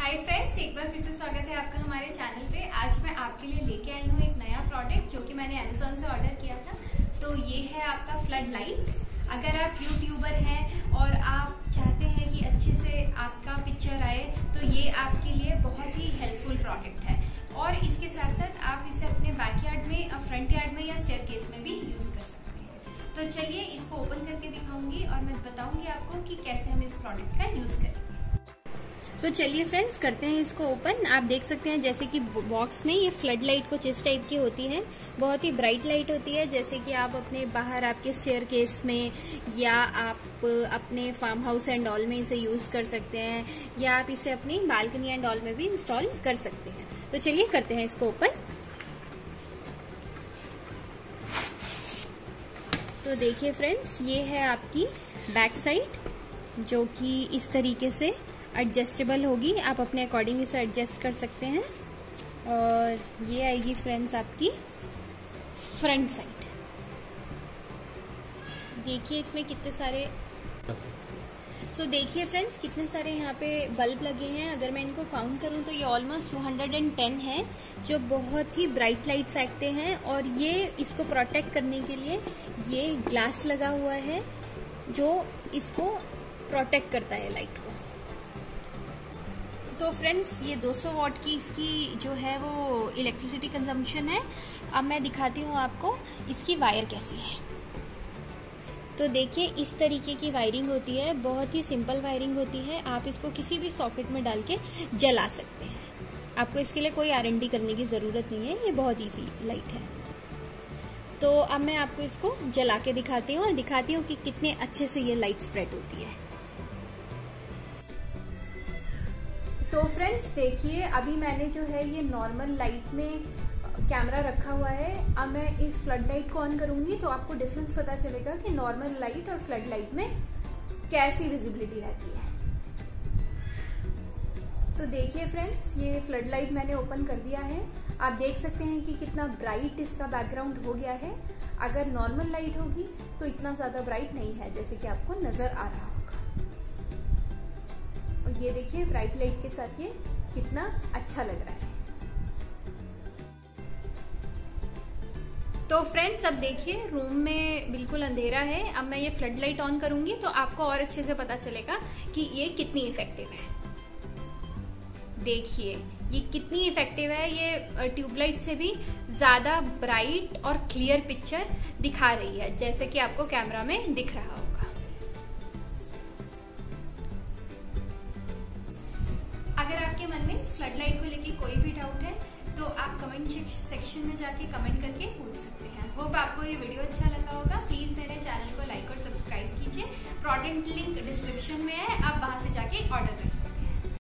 Hi friends, एक बार फिर से स्वागत है आपका हमारे चैनल पे। आज मैं आपके लिए लेके आई हूँ एक नया प्रोडक्ट जो कि मैंने अमेज़ॉन से ऑर्डर किया था। तो ये है आपका फ्लड लाइट। अगर आप यूट्यूबर हैं और आप चाहते हैं कि अच्छे से आपका पिक्चर आए तो ये आपके लिए बहुत ही हेल्पफुल प्रोडक्ट है। और इसके साथ साथ आप इसे अपने बैकयार्ड में, फ्रंट यार्ड में या स्टेयरकेस में भी यूज कर सकते हैं। तो चलिए इसको ओपन करके दिखाऊंगी और मैं बताऊंगी आपको कि कैसे हम इस प्रोडक्ट का यूज करें। तो चलिए फ्रेंड्स, करते हैं इसको ओपन। आप देख सकते हैं जैसे कि बॉक्स में ये फ्लड लाइट कुछ इस टाइप की होती है। बहुत ही ब्राइट लाइट होती है, जैसे कि आप अपने बाहर आपके स्टेयरकेस में या आप अपने फार्म हाउस एंड ऑल में इसे यूज कर सकते हैं, या आप इसे अपनी बालकनी एंड ऑल में भी इंस्टॉल कर सकते हैं। तो चलिए करते हैं इसको ओपन। तो देखिए फ्रेंड्स, ये है आपकी बैक साइड जो कि इस तरीके से एडजस्टेबल होगी। आप अपने अकॉर्डिंग इसे एडजस्ट कर सकते हैं। और ये आएगी फ्रेंड्स आपकी फ्रंट साइड। देखिए इसमें कितने सारे देखिए फ्रेंड्स कितने सारे यहाँ पे बल्ब लगे हैं। अगर मैं इनको काउंट करूँ तो ये ऑलमोस्ट 210 है, जो बहुत ही ब्राइट लाइट फेंकते हैं। और ये इसको प्रोटेक्ट करने के लिए ये ग्लास लगा हुआ है जो इसको प्रोटेक्ट करता है लाइट को। तो फ्रेंड्स, ये 200 वॉट की इसकी जो है वो इलेक्ट्रिसिटी कंजम्पशन है। अब मैं दिखाती हूँ आपको इसकी वायर कैसी है। तो देखिए इस तरीके की वायरिंग होती है, बहुत ही सिंपल वायरिंग होती है। आप इसको किसी भी सॉकेट में डाल के जला सकते हैं। आपको इसके लिए कोई R&D करने की ज़रूरत नहीं है, ये बहुत ईजी लाइट है। तो अब मैं आपको इसको जला के दिखाती हूँ और दिखाती हूँ कि कितने अच्छे से ये लाइट स्प्रेड होती है। तो फ्रेंड्स देखिए, अभी मैंने जो है ये नॉर्मल लाइट में कैमरा रखा हुआ है। अब मैं इस फ्लड लाइट को ऑन करूंगी तो आपको डिफरेंस पता चलेगा कि नॉर्मल लाइट और फ्लड लाइट में कैसी विजिबिलिटी रहती है। तो देखिए फ्रेंड्स, ये फ्लड लाइट मैंने ओपन कर दिया है। आप देख सकते हैं कि कितना ब्राइट इसका बैकग्राउंड हो गया है। अगर नॉर्मल लाइट होगी तो इतना ज्यादा ब्राइट नहीं है, जैसे कि आपको नजर आ रहा होगा। और ये देखिए ब्राइट लाइट के साथ ये कितना अच्छा लग रहा है। तो फ्रेंड्स, अब देखिए रूम में बिल्कुल अंधेरा है। अब मैं ये फ्लड लाइट ऑन करूंगी तो आपको और अच्छे से पता चलेगा कि ये कितनी इफेक्टिव है। देखिए ये कितनी इफेक्टिव है। ये ट्यूबलाइट से भी ज्यादा ब्राइट और क्लियर पिक्चर दिखा रही है, जैसे कि आपको कैमरा में दिख रहा होगा। अगर आपके मन में फ्लड लाइट को लेके कोई भी डाउट है तो आप कमेंट सेक्शन में जाके कमेंट करके पूछ सकते हैं। होप आपको ये वीडियो अच्छा लगा होगा। प्लीज मेरे चैनल को लाइक और सब्सक्राइब कीजिए। प्रोडक्ट लिंक डिस्क्रिप्शन में है, आप वहां से जाके ऑर्डर कर सकते हैं।